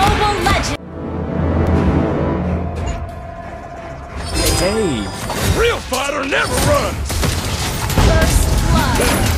global legend. Hey! Real fighter never runs! First blood.